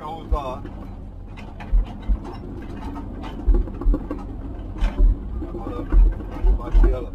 bir havuz daha. Yapalım. Başlayalım.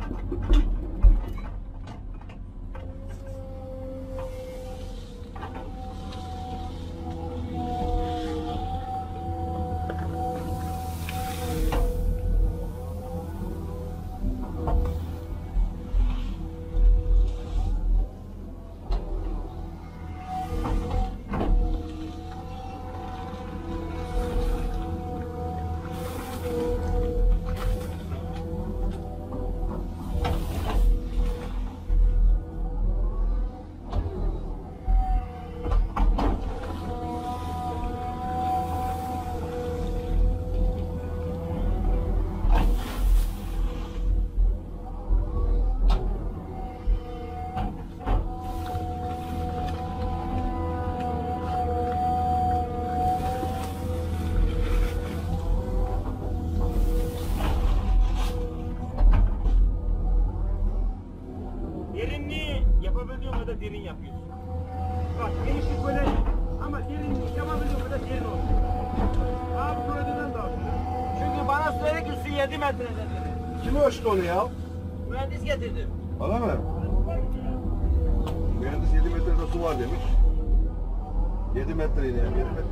Derinliği yapabildiğin kadar derin yapıyorsun. Bak genişlik böyle ama derinliği yapabildiğin kadar derin olsun. Abi bu ödeden daha çünkü bana söyledi ki su 7 metre dedi. Kim ölçtü onu ya? Mühendis getirdim. Öyle mi? Mühendis 7 metrede su var demiş. 7 metreyle yani 7 metre.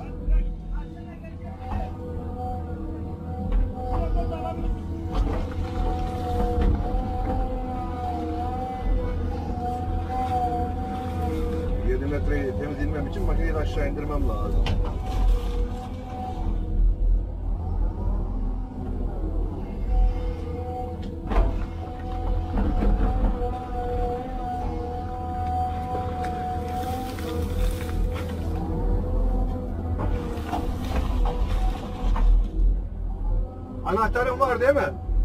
Metreyi temiz inmem için makineyi aşağı indirmem lazım. Anahtarın var değil mi?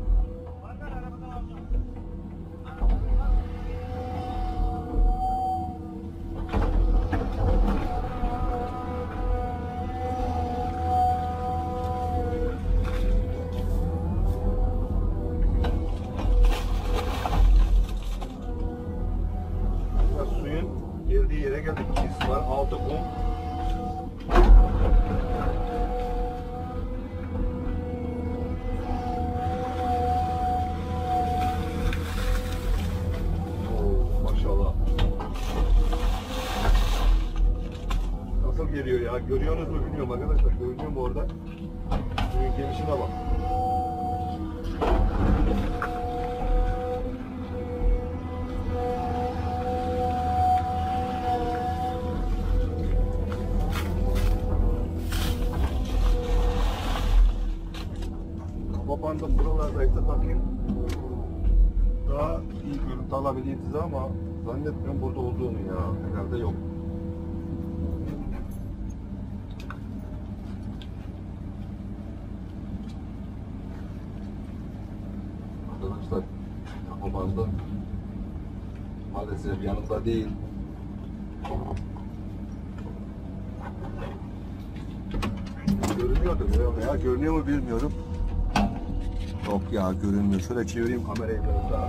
Geldiği yere geldik. Sis var, altı kum. Oo, maşallah. Nasıl geliyor ya? Görüyorsunuz mu bilmiyorum arkadaşlar. Görünüyor mu orada? Suyun gelişine bak. Kapandım buralarda işte takayım. Daha iyi görüntü alabileyim size ama zannetmiyorum burada olduğunu ya. Herhalde yok. Arkadaşlar takılmazdı. Maalesef yanımda değil. Görünüyordu veya görünüyor mu bilmiyorum. Yok ya görünmüyor. Şöyle çevireyim kamerayı biraz daha.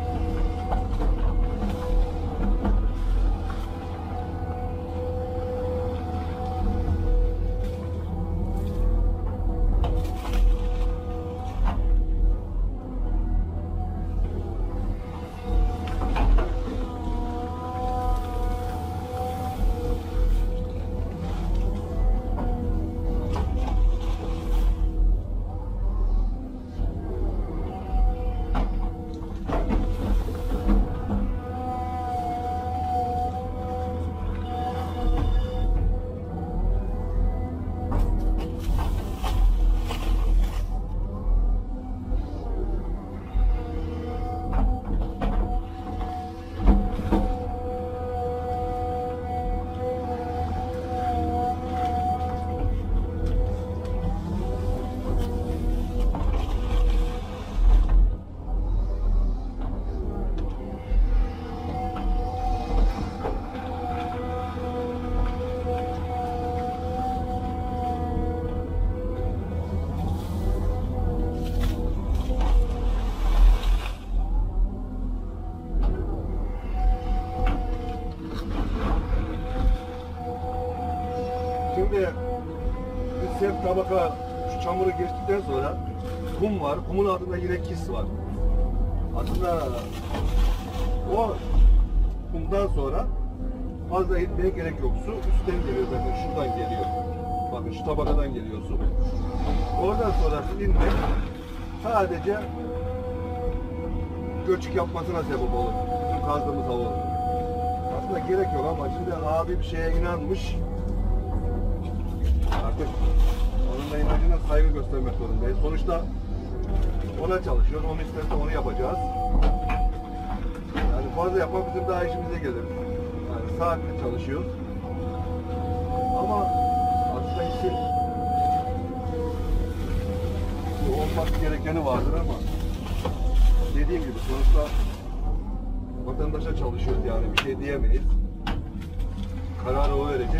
Şimdi biz hep tabaka şu çamuru geçtikten sonra kum var. Kumun altında yine kis var. Aslında o kumdan sonra fazla gitmeye gerek yok. Su üstten geliyor zaten. Şuradan geliyor. Bakın şu tabakadan geliyor su. Oradan sonrası inmek sadece göçük yapmasına sebep olur. Bizim kazdığımız hava olur. Aslında gerek yok ama şimdi abi bir şeye inanmış. Artık onun da inancına saygı göstermek zorundayız. Sonuçta ona çalışıyoruz. Onu isterse onu yapacağız. Yani fazla yapmak bizim daha işimize gelir. Yani saatli çalışıyoruz. Ama aslında işin olması gerekeni vardır ama dediğim gibi sonuçta vatandaşa çalışıyoruz yani bir şey diyemeyiz. Kararı o verecek.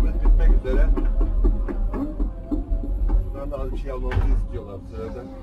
işimiz bitmek üzere. Şuradan da az bir şey almamızı istiyorlar bu sefer de.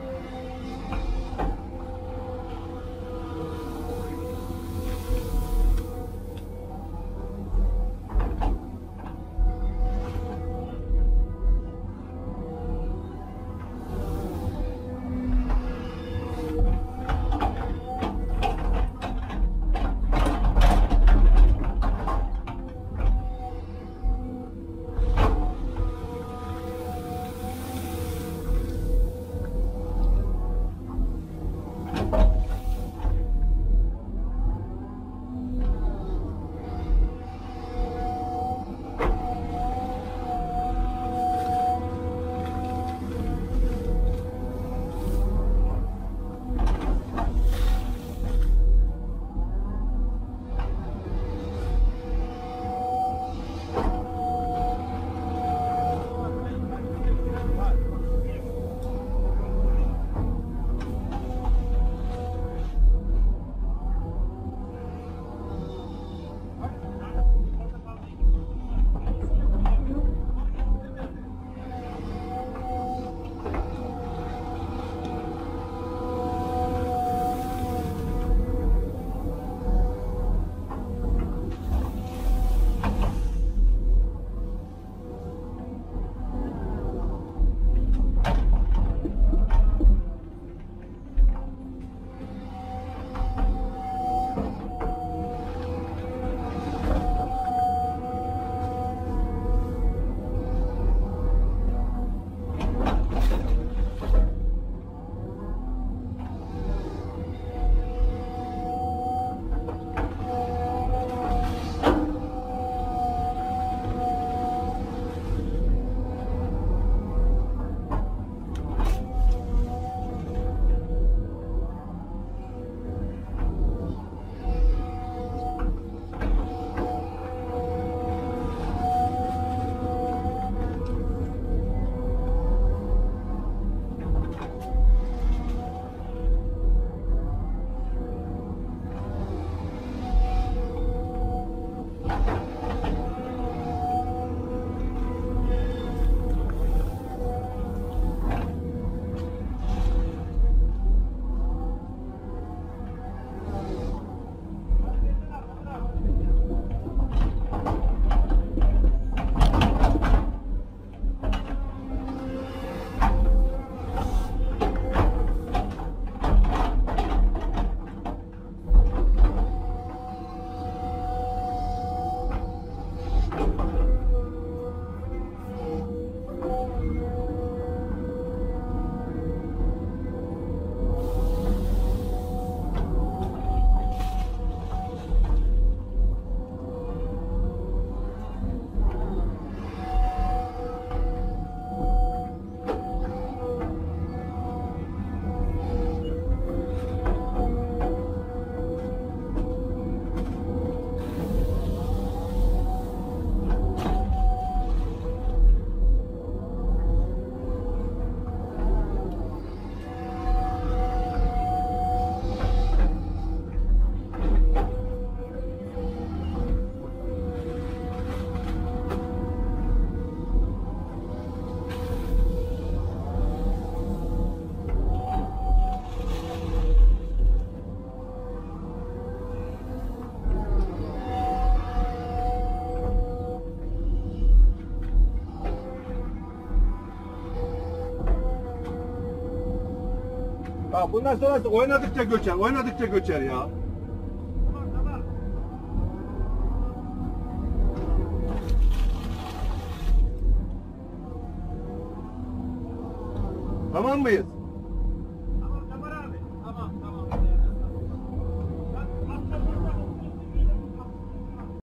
Ha, bundan sonrası oynadıkça göçer, oynadıkça göçer ya. Tamam mıyız?